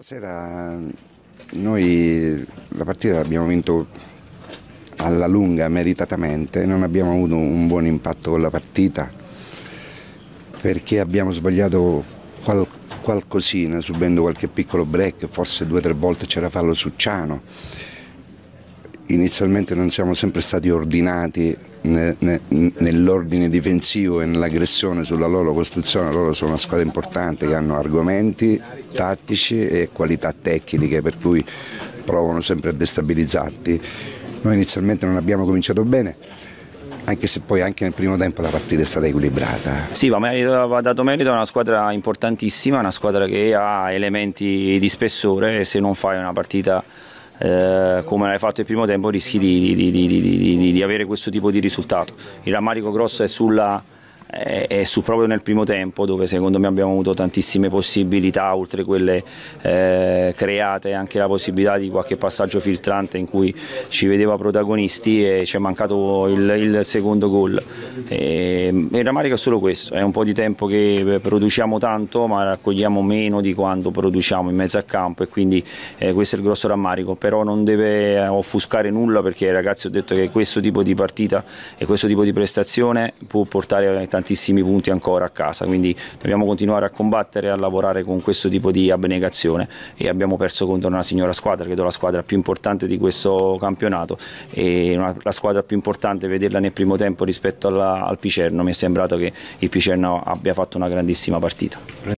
Stasera noi la partita l'abbiamo vinto alla lunga, meritatamente, non abbiamo avuto un buon impatto con la partita perché abbiamo sbagliato qualcosina, subendo qualche piccolo break, forse 2 o 3 volte c'era fallo su Ciano. Inizialmente non siamo sempre stati ordinati nell'ordine difensivo e nell'aggressione sulla loro costruzione. Loro sono una squadra importante che hanno argomenti tattici e qualità tecniche, per cui provano sempre a destabilizzarti. Noi inizialmente non abbiamo cominciato bene, anche se poi anche nel primo tempo la partita è stata equilibrata. Sì, va dato merito a una squadra importantissima, una squadra che ha elementi di spessore, e se non fai una partita come l'hai fatto il primo tempo rischi di avere questo tipo di risultato. Il rammarico grosso è proprio nel primo tempo, dove secondo me abbiamo avuto tantissime possibilità, oltre quelle create, anche la possibilità di qualche passaggio filtrante in cui ci vedeva protagonisti, e ci è mancato il secondo gol. Il rammarico è solo questo, è un po' di tempo che produciamo tanto ma raccogliamo meno di quanto produciamo in mezzo al campo, e quindi questo è il grosso rammarico. Però non deve offuscare nulla, perché ai ragazzi ho detto che questo tipo di partita e questo tipo di prestazione può portare tantissimi punti ancora a casa, quindi dobbiamo continuare a combattere e a lavorare con questo tipo di abnegazione, e abbiamo perso contro una signora squadra, credo la squadra più importante di questo campionato, e la squadra più importante, vederla nel primo tempo rispetto al Picerno, mi è sembrato che il Picerno abbia fatto una grandissima partita.